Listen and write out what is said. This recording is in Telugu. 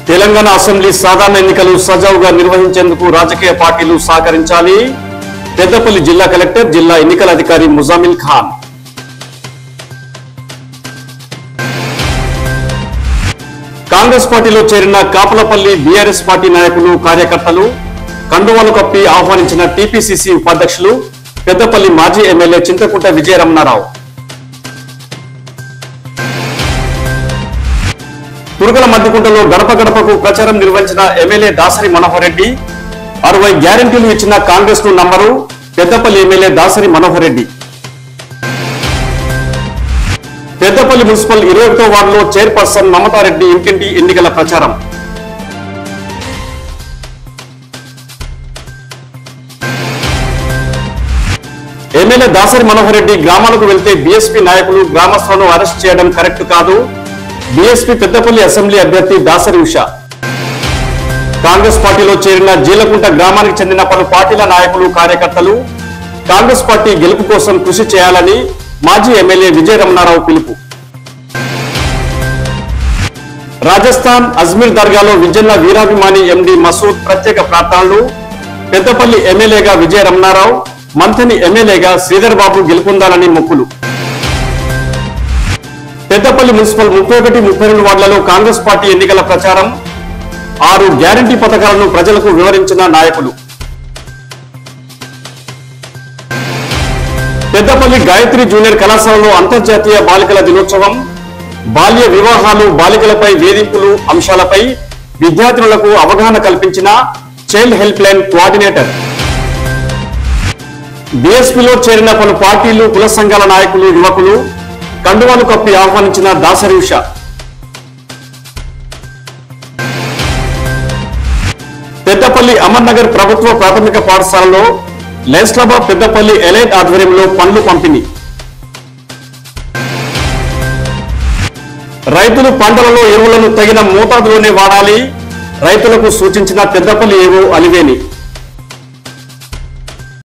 తెలంగాణ అసెంబ్లీ సాధారణ ఎన్నికలు సజావుగా నిర్వహించేందుకు రాజకీయ పార్టీలు సహకరించాలి. పెద్దపల్లి జిల్లా కలెక్టర్, జిల్లా ఎన్నికల అధికారి ముజామిల్ ఖాన్. కాంగ్రెస్ పార్టీలో చేరిన కాపలపల్లి బీఆర్ఎస్ పార్టీ నాయకులు, కార్యకర్తలు కండువాలు కప్పి ఆహ్వానించిన టీపీసీసీ ఉపాధ్యక్షులు పెద్దపల్లి మాజీ ఎమ్మెల్యే చింతకుంట విజయరమణారావు. తురగల మధ్యకుంటలో గడప గడపకు ప్రచారం నిర్వహించిన ఎమ్మెల్యే దాసరి మనోహర్ రెడ్డి. 60 గ్యారెంటీలు ఇచ్చిన కాంగ్రెస్ ను నమ్మరు పెద్దపల్లి ఎమ్మెల్యే దాసరి మనోహర్ రెడ్డి. పెద్దపల్లి మున్సిపల్ 21వ వార్డులో చైర్పర్సన్ మమతారెడ్డి ఇంటింటి ఎన్నికల ప్రచారం. ఎమ్మెల్యే దాసరి మనోహర్ రెడ్డి గ్రామాలకు వెళ్తే బీఎస్పీ నాయకులు, గ్రామస్తులను అరెస్ట్ చేయడం కరెక్ట్ కాదు. బీఎస్పీ పెద్దపల్లి అసెంబ్లీ అభ్యర్థి దాసరి ఉష. కాంగ్రెస్ పార్టీలో చేరిన జీలకుంట గ్రామానికి చెందిన పలు పార్టీల నాయకులు, కార్యకర్తలు కాంగ్రెస్ పార్టీ గెలుపు కోసం కృషి చేయాలని మాజీ ఎమ్మెల్యే విజయరమణారావు పిలుపు. రాజస్థాన్ అజ్మీర్ దర్గాలో విజన్న వీరాభిమాని ఎండి మసూద్ ప్రత్యేక ప్రార్థనలు. పెద్దపల్లి ఎమ్మెల్యేగా విజయరమణారావు, మంథని ఎమ్మెల్యేగా శ్రీధర్ బాబు గెలుపొందాలని మొక్కులు. పెద్దపల్లి మున్సిపల్ 31, 32 వార్డులలో కాంగ్రెస్ పార్టీ ఎన్నికల ప్రచారం. 6 గ్యారంటీ పథకాలను ప్రజలకు వివరించిన నాయకులు. పెద్దపల్లి గాయత్రి జూనియర్ కళాశాలలో అంతర్జాతీయ బాలికల దినోత్సవం. బాల్య వివాహాలు, బాలికలపై వేధింపులు అంశాలపై విద్యార్థినులకు అవగాహన కల్పించిన చైల్డ్ హెల్ప్ లైన్ కోఆర్డినేటర్. బీఎస్పీలో చేరిన పలు పార్టీలు, కుల సంఘాల నాయకులు, యువకులు కండువాలు కప్పి ఆహ్వానించిన దాసరి ఉష. పెద్దపల్లి అమర్నగర్ ప్రభుత్వ ప్రాథమిక పాఠశాలలో Lions Club of Peddapalli Elite ఆధ్వర్యంలో పండ్లు పంపిణీ. రైతులు పంటలలో ఎరువులను తగిన మోతాదులోనే వాడాలి రైతులకు సూచించిన పెద్దపల్లి ఏవో అలివేని.